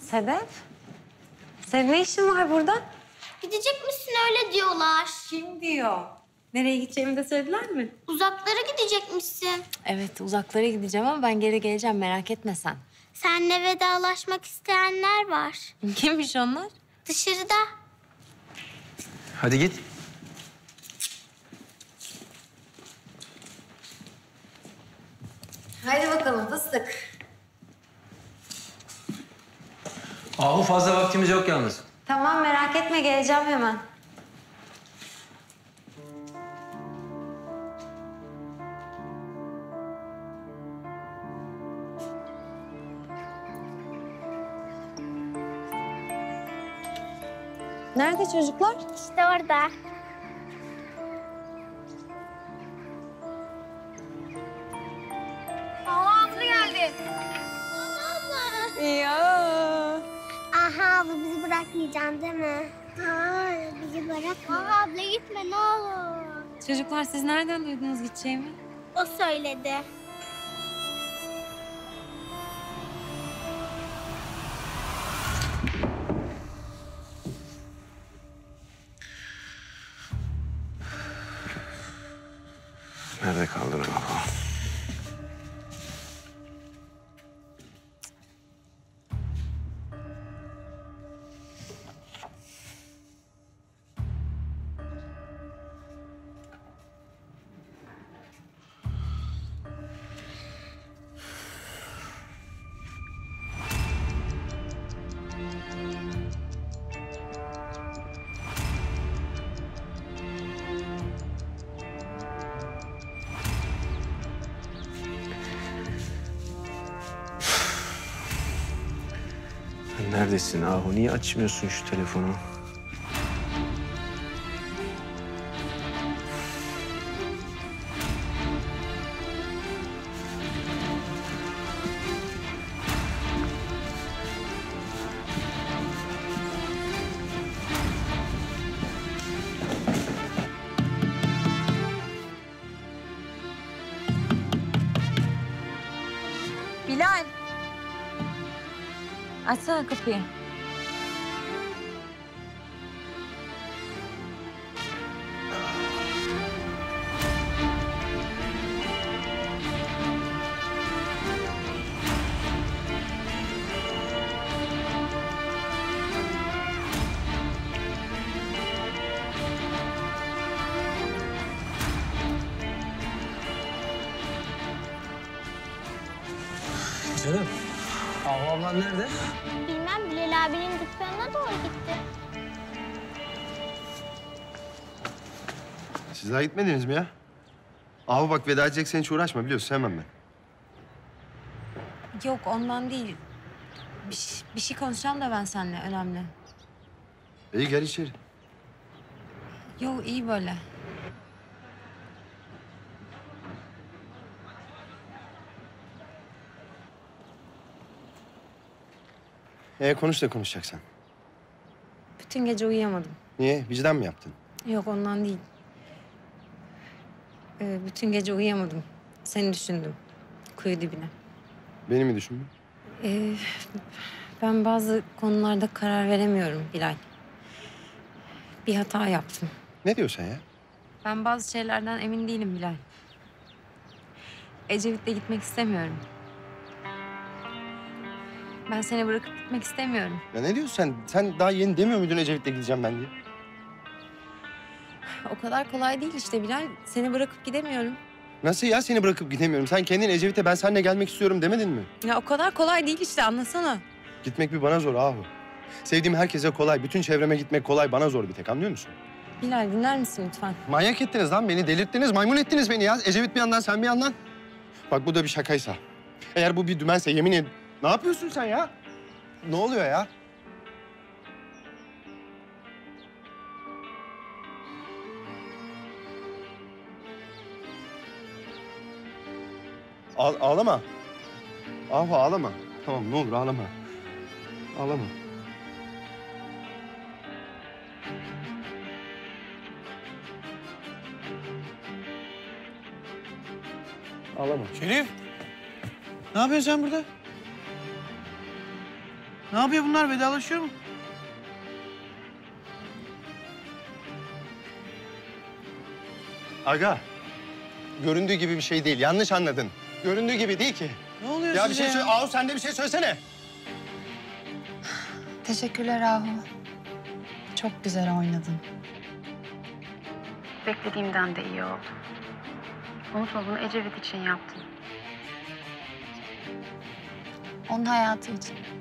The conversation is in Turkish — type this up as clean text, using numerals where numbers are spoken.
Sedef, senin ne işin var burada? Gidecek misin öyle diyorlar. Kim diyor? Nereye gideceğimi de söylediler mi? Uzaklara gidecekmişsin. Evet, uzaklara gideceğim ama ben geri geleceğim, merak etme sen. Seninle vedalaşmak isteyenler var. Kimmiş onlar? Dışarıda. Hadi git. Haydi bakalım fıstık. Ahu fazla vaktimiz yok yalnız. Tamam, merak etme, geleceğim hemen. Nerede çocuklar? İşte orada. Abla geldi. Abla. Ya. Aha abla bizi bırakmayacaksın değil mi? Hayır bizi bırakma. Aha abla gitme ne olur. Çocuklar siz nereden duydunuz gideceğimi? O söyledi. Nerede kaldın Ahu? Neredesin Ahu? Niye açmıyorsun şu telefonu? Bilal. Açsana kapıyı. Canım, Ahu ablan nerede? Bilmem Bilal abinin dükkanına doğru gitti. Siz daha gitmediniz mi ya? Ahu bak veda edeceksen hiç uğraşma biliyorsun sevmem ben. Yok, ondan değil. Bir şey konuşacağım da ben seninle, önemli. İyi gel içeri. Yok, iyi böyle. Konuş da konuşacaksan. Bütün gece uyuyamadım. Niye? Vicdan mı yaptın? Yok, ondan değil. Bütün gece uyuyamadım. Seni düşündüm. Kuyu dibine. Beni mi düşündün? Ben bazı konularda karar veremiyorum Bilal. Bir hata yaptım. Ne diyorsun ya? Ben bazı şeylerden emin değilim Bilal. Ecevit'le gitmek istemiyorum. Ben seni bırakıp gitmek istemiyorum. Ya ne diyorsun sen? Sen daha yeni demiyor muydun Ecevit'le gideceğim ben diye? O kadar kolay değil işte Bilal. Seni bırakıp gidemiyorum. Nasıl ya seni bırakıp gidemiyorum? Sen kendin Ecevit'e ben seninle gelmek istiyorum demedin mi? Ya o kadar kolay değil işte, anlasana. Gitmek bir bana zor Ahu. Sevdiğim herkese kolay, bütün çevreme gitmek kolay, bana zor bir tek anlıyor musun? Bilal, dinler misin lütfen? Manyak ettiniz lan beni, delirttiniz, maymun ettiniz beni ya. Ecevit bir yandan, sen bir yandan. Bak bu da bir şakaysa. Eğer bu bir dümense yemin ederim. Ne yapıyorsun sen ya? Ne oluyor ya? Ağlama. Ahu ağlama. Tamam ne olur ağlama. Ağlama. Ağlama. Şerif, ne yapıyorsun sen burada? Ne yapıyor bunlar? Vedalaşıyor mu? Aga, göründüğü gibi bir şey değil. Yanlış anladın. Göründüğü gibi değil ki. Ne oluyor Ya bir size şey söyle. Ahu sen de bir şey söylesene. Teşekkürler Ahu. Çok güzel oynadın. Beklediğimden de iyi oldu. Unutma bunu Ecevit için yaptım. Onun hayatı için.